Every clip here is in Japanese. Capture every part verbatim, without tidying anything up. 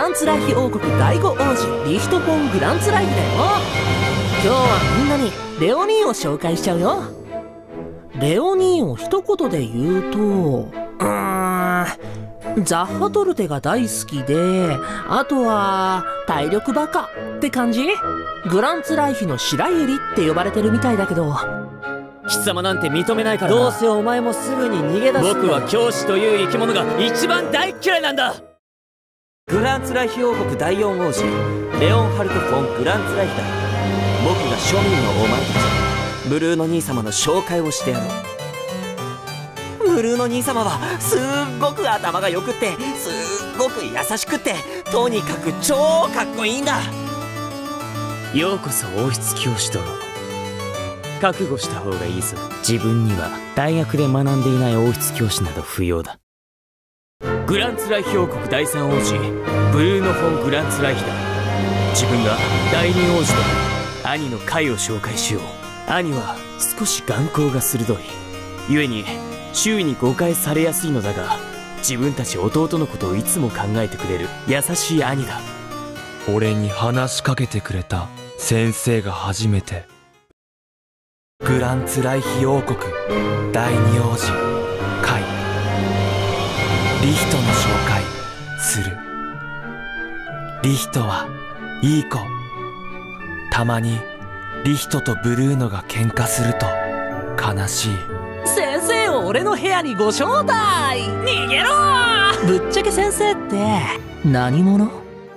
ランツライヒ王国第五王子リヒト・フォン・グランツライヒだよ。今日はみんなにレオニーを紹介しちゃうよ。レオニーを一言で言うと、うーんザッハトルテが大好きで、あとは体力バカって感じ。グランツライヒの白百合って呼ばれてるみたいだけど、 貴様なんて認めないからな。 どうせお前もすぐに逃げ出す。 僕は教師という生き物が一番大嫌いなんだ。 グランツライヒ王国第四王子レオンハルト・フォン・グランツライヒだ。僕が庶民のお前たちブルーの兄様の紹介をしてやろう。ブルーの兄様はすっごく頭がよくってすっごく優しくってとにかく超かっこいいんだ。 ようこそ王室教師殿。覚悟した方がいいぞ。自分には大学で学んでいない王室教師など不要だ。グランツライヒ王国第三王子ブルーノ・フォン・グランツライヒだ。自分が第二王子で兄のカイを紹介しよう。兄は少し眼光が鋭い故に周囲に誤解されやすいのだが、自分たち弟のことをいつも考えてくれる優しい兄だ。 俺に話しかけてくれた先生が初めてグランツライヒ王国第二王子カイリヒトの紹介する。リヒトはいい子。たまにリヒトとブルーノが喧嘩すると悲しい。 先生を俺の部屋にご招待。逃げろー。ぶっちゃけ先生って何者？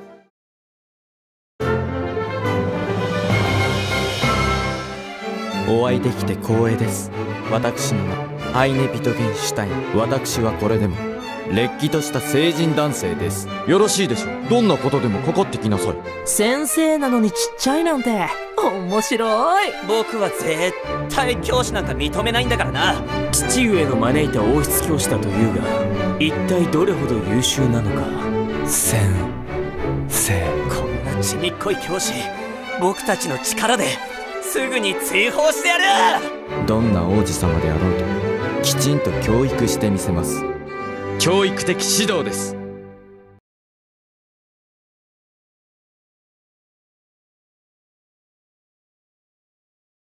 お会いできて光栄です。私の名ハイネ・ビトゲンシュタイン。私はこれでもれっきとした成人男性です。よろしいでしょう。どんなことでもかかってきなさい。 先生なのにちっちゃいなんて面白い。 僕は絶対教師なんか認めないんだからな。 父上の招いた王室教師だというが、一体どれほど優秀なのか。 先生、 こんなちびっこい教師僕たちの力ですぐに追放してやる。 どんな王子様であろうときちんと教育してみせます。教育的指導です。